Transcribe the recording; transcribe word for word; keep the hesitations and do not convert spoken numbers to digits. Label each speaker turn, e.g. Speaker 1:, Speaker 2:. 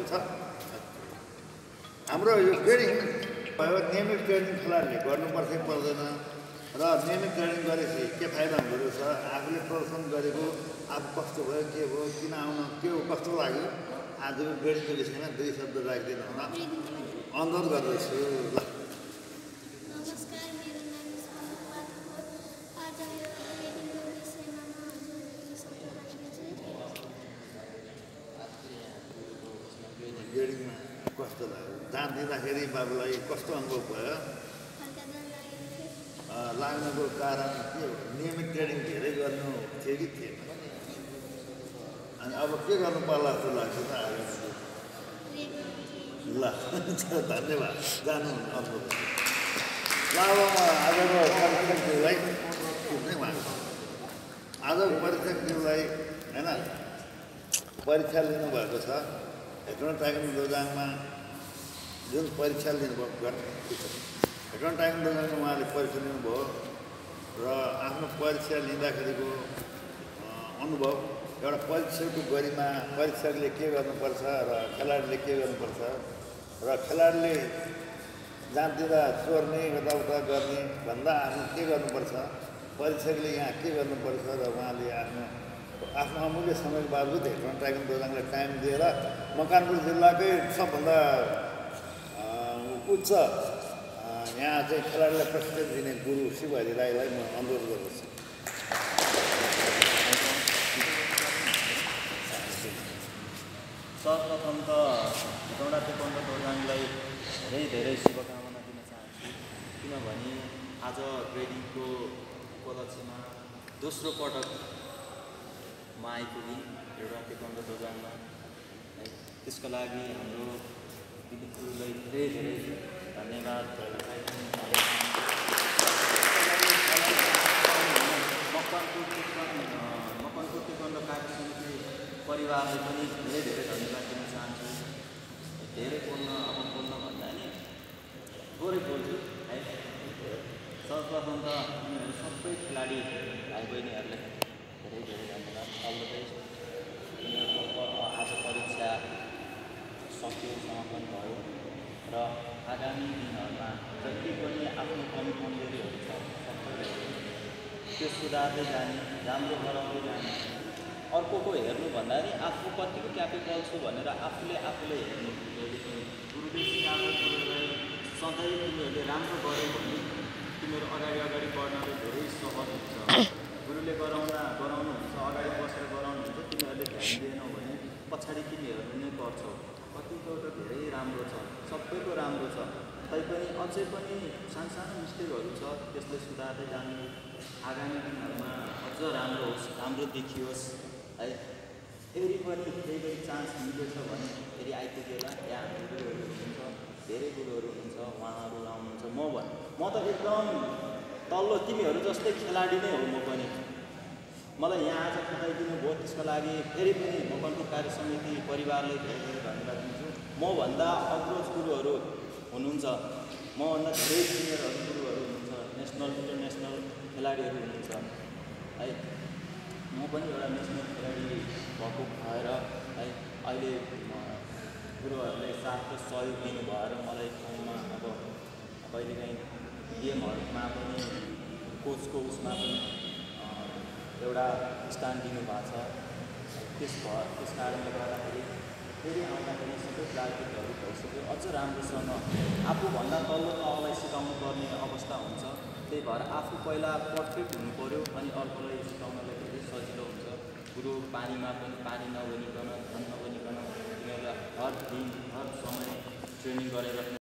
Speaker 1: भएको छ। हाम्रो यो ट्रेनिङ भयो नियमित ट्रेनिङ खेलाडीले गर्नुपर्छ पर्दैन र नियमित ट्रेनिङ गरेपछि के फाइदा हुँदो रहेछ, आफूले प्रदर्शन गरेको आफू कस्तो भयो, के भयो, किन आउन, के हो, कस्तो लाग्यो, आजको ट्रेनिङको विषयमा दुई शब्द राखिदिनु हुन अनुरोध गर्दछु। ल ट्रेनिङमा कस्तो लाग्यो, जान दिँदाखेरि बाबुलाई कस्तो अनुभव भयो, लाग्नुको कारण के हो, नियमित ट्रेनिङ धेरै गर्नु थियो कि थिएन, अनि अब के गर्नु पर्ला जस्तो लाग्छ त आगामी? ल धन्यवाद, जानु अनुभव। ल अब आजको परीक्षकज्यूलाई सोध्नै माग्छु, आजको परीक्षकज्यूलाई होइन परीक्षा लिनुभएको छ हेटौँडा ताइक्वान्डो दोजाङमा, जुन परीक्षा लिनुभयो हेटौँडा ताइक्वान्डो दोजाङमा उहाँले परीक्षा लिनुभयो र आफ्नो परीक्षा लिँदाखेरिको अनुभव, एउटा परीक्षकको गरिमा, परीक्षकले के गर्नुपर्छ र खेलाडीले के गर्नुपर्छ र खेलाडीले जान्दिँदा चोर्ने यताउता गर्ने भन्दा आफ्नो के गर्नुपर्छ, परीक्षकले यहाँ के गर्नुपर्छ र उहाँले आफ्नो आफ्नो अमूल्य समयको बावजुद हेटौँडा ताइक्वान्डो दोजाङलाई टाइम दिएर मकवानपुर जिल्लाकै सबभन्दा उच्च यहाँ चाहिँ खेलाडीलाई प्रशिक्षण दिने गुरु शिवहरि राईलाई म अनुरोध गर्दछु।
Speaker 2: सर्वप्रथम त हेटौँडा ताइक्वान्डो दोजाङलाई धेरै धेरै शुभकामना दिन चाहन्छु, किनभने आज ट्रेनिङको उपलक्ष्यमा दोस्रो पटक म आइपुगेँ हेटौँडा ताइक्वान्डो दोजाङमा है। त्यसको लागि हाम्रो दिदी गुरुलाई धेरै धेरै धन्यवाद। मकवानपुर मकवानपुर ताइक्वान्डो कार्य समिति परिवारलाई पनि धेरै धेरै धन्यवाद दिन चाहन्छु। धेरै बोल्न अब बोल्न भन्दा नि थोरै बोल्छु है। सर्वप्रथम त उनीहरू सबै खेलाडी भाइ बहिनीहरूलाई धेरै धेरै धन्यवाद। अल्ल चाहिँ उनीहरूको आज परीक्षा सक्यो, समापन भयो र आगामी दिनहरूमा जति पनि आफ्नो कमी कमजोरीहरू छ सबैले त्यो सुधार्दै जाने, राम्रो गराउँदै जाने, अर्कोको हेर्नु भन्दा नि आफू कतिको क्यापेबल छु भनेर आफूले आफूले हेर्नु। गुरुले सिकाएको कुरोलाई सधैँ तिमीहरूले राम्रो गर्यो भने तिमीहरू अगाडि अगाडि बढ्नलाई धेरै सहज हुन्छ। गुरुले गराउँदा गराउनुहुन्छ, अगाडि बसेर गराउनुहुन्छ, तिमीहरूले ध्यान दिएनौ भने पछाडि तिमीहरू नै पर्छौ। कतिको त धेरै राम्रो छ, सबैको राम्रो छ, तैपनि अझै पनि सानसानो मिस्टेकहरू छ, त्यसले सुधार्दै जानु। आगामी दिनहरूमा अझ राम्रो होस्, राम्रो देखियोस् है। फेरि पनि केही केही चान्स मिलेछ भने फेरि आइपुगेला। यहाँ हाम्रो गुरुहरू हुनुहुन्छ, धेरै गुरुहरू हुनुहुन्छ, उहाँहरू आउनुहुन्छ। म भन् म त एकदम तल्लो तिमीहरू जस्तै खेलाडी नै हो म पनि। मलाई यहाँ आज खेलाइदिनु भयो, त्यसको लागि फेरि पनि मकवानपुर कार्य समिति परिवारलाई धेरै धेरै धन्यवाद दिन्छु। मभन्दा अग्रज गुरुहरू हुनुहुन्छ, मभन्दा धेरै सिनियरहरू गुरुहरू हुनुहुन्छ, नेसनल इन्टरनेसनल खेलाडीहरू हुनुहुन्छ है। म पनि एउटा नेसनल खेलाडी भएको भएर है अहिले गुरुहरूले साथको सहयोग दिनु भएर मलाई ठाउँमा अब कहिलेकाहीँ गेमहरूमा पनि कोचको उसमा पनि एउटा स्थान दिनुभएको छ। त्यस भ त्यस कारणले गर्दाखेरि फेरि आउँदाखेरि सबै प्लाटिकहरू भइसक्यो, अझ राम्रोसँग आफूभन्दा तल्लो तहलाई सिकाउनु पर्ने अवस्था हुन्छ। त्यही भएर आफू पहिला पर्फेक्ट हुनु पऱ्यो, अनि अर्कोलाई सिकाउनलाई धेरै सजिलो हुन्छ। गुरु पानीमा पनि पानी नबनिकन, धन नबनिकन तिनीहरूलाई हर दिन हर समय ट्रेनिङ गरेर